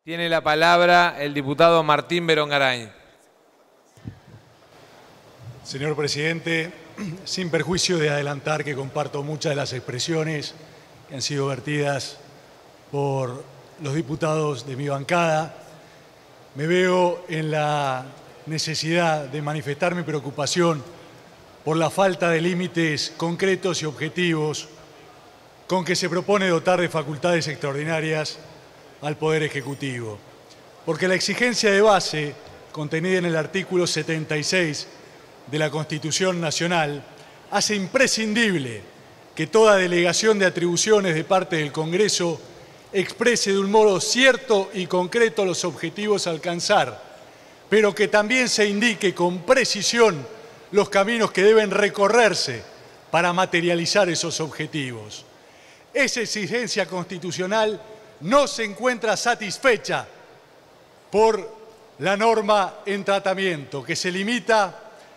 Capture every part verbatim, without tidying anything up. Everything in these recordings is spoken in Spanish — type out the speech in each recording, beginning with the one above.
Tiene la palabra el diputado Martín Berongaray. Señor presidente, sin perjuicio de adelantar que comparto muchas de las expresiones que han sido vertidas por los diputados de mi bancada, me veo en la necesidad de manifestar mi preocupación por la falta de límites concretos y objetivos con que se propone dotar de facultades extraordinarias al Poder Ejecutivo. Porque la exigencia de base contenida en el artículo setenta y seis de la Constitución Nacional hace imprescindible que toda delegación de atribuciones de parte del Congreso exprese de un modo cierto y concreto los objetivos a alcanzar, pero que también se indique con precisión los caminos que deben recorrerse para materializar esos objetivos. Esa exigencia constitucional no se encuentra satisfecha por la norma en tratamiento, que se limita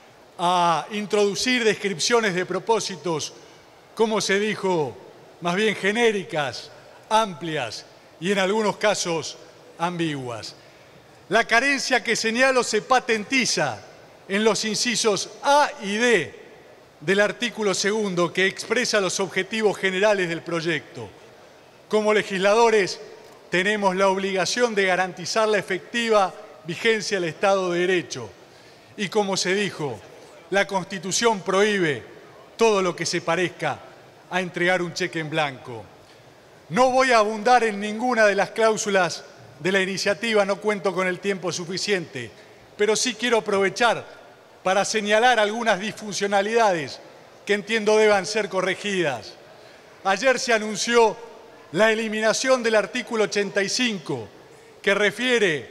a introducir descripciones de propósitos, como se dijo, más bien genéricas, amplias y en algunos casos ambiguas. La carencia que señalo se patentiza en los incisos A y D del artículo segundo, que expresa los objetivos generales del proyecto. Como legisladores tenemos la obligación de garantizar la efectiva vigencia del Estado de Derecho y, como se dijo, la Constitución prohíbe todo lo que se parezca a entregar un cheque en blanco. No voy a abundar en ninguna de las cláusulas de la iniciativa, no cuento con el tiempo suficiente, pero sí quiero aprovechar para señalar algunas disfuncionalidades que entiendo deban ser corregidas. Ayer se anunció la eliminación del artículo ochenta y cinco, que refiere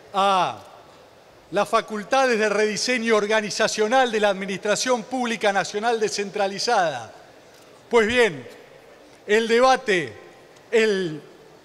a las facultades de rediseño organizacional de la Administración Pública Nacional descentralizada. Pues bien, el debate, el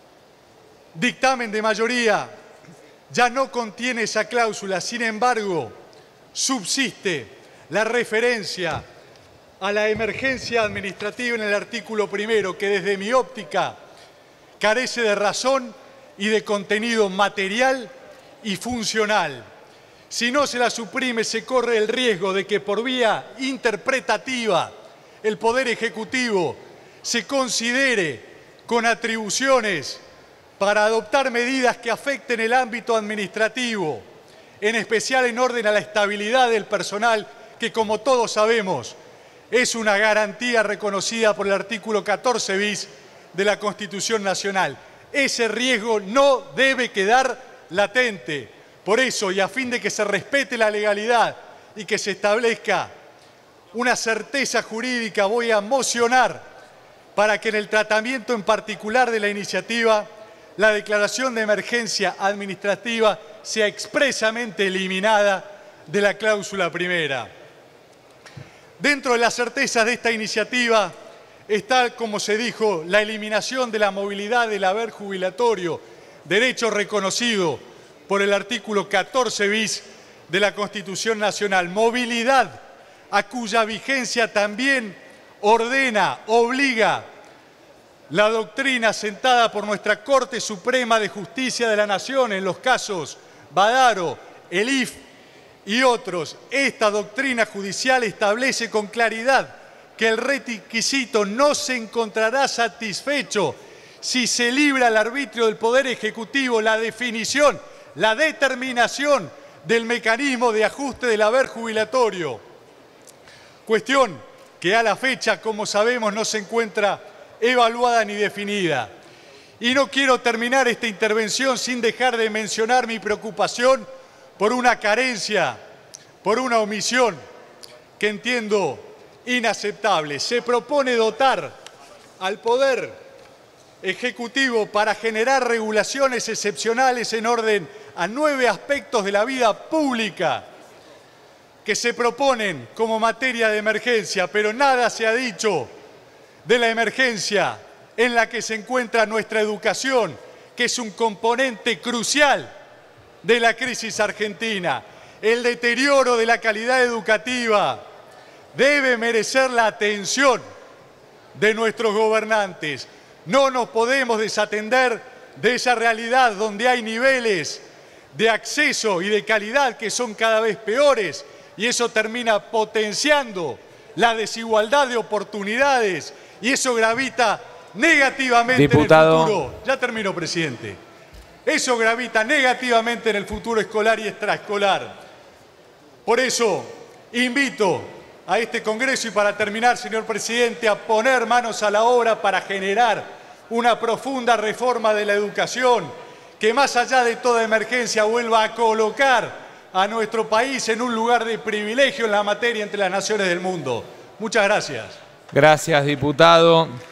dictamen de mayoría ya no contiene esa cláusula, sin embargo, subsiste la referencia a la emergencia administrativa en el artículo primero, que desde mi óptica carece de razón y de contenido material y funcional. Si no se la suprime, se corre el riesgo de que por vía interpretativa el Poder Ejecutivo se considere con atribuciones para adoptar medidas que afecten el ámbito administrativo, en especial en orden a la estabilidad del personal, que como todos sabemos es una garantía reconocida por el artículo catorce bis de la Constitución Nacional. Ese riesgo no debe quedar latente. Por eso, y a fin de que se respete la legalidad y que se establezca una certeza jurídica, voy a mocionar para que en el tratamiento en particular de la iniciativa, la declaración de emergencia administrativa sea expresamente eliminada de la cláusula primera. Dentro de las certezas de esta iniciativa está, como se dijo, la eliminación de la movilidad del haber jubilatorio, derecho reconocido por el artículo catorce bis de la Constitución Nacional. Movilidad a cuya vigencia también ordena, obliga la doctrina sentada por nuestra Corte Suprema de Justicia de la Nación en los casos Badaro, el I F y otros. Esta doctrina judicial establece con claridad que el requisito no se encontrará satisfecho si se libra al arbitrio del Poder Ejecutivo la definición, la determinación del mecanismo de ajuste del haber jubilatorio. Cuestión que a la fecha, como sabemos, no se encuentra evaluada ni definida. Y no quiero terminar esta intervención sin dejar de mencionar mi preocupación por una carencia, por una omisión que entiendo inaceptable. Se propone dotar al Poder Ejecutivo para generar regulaciones excepcionales en orden a nueve aspectos de la vida pública que se proponen como materia de emergencia, pero nada se ha dicho de la emergencia en la que se encuentra nuestra educación, que es un componente crucial de la crisis argentina. El deterioro de la calidad educativa debe merecer la atención de nuestros gobernantes. No nos podemos desatender de esa realidad donde hay niveles de acceso y de calidad que son cada vez peores, y eso termina potenciando la desigualdad de oportunidades, y eso gravita negativamente Diputado. en el futuro. Ya termino, presidente. Eso gravita negativamente en el futuro escolar y extraescolar. Por eso, invito a este Congreso, y para terminar, señor presidente, a poner manos a la obra para generar una profunda reforma de la educación que, más allá de toda emergencia, vuelva a colocar a nuestro país en un lugar de privilegio en la materia entre las naciones del mundo. Muchas gracias. Gracias, diputado.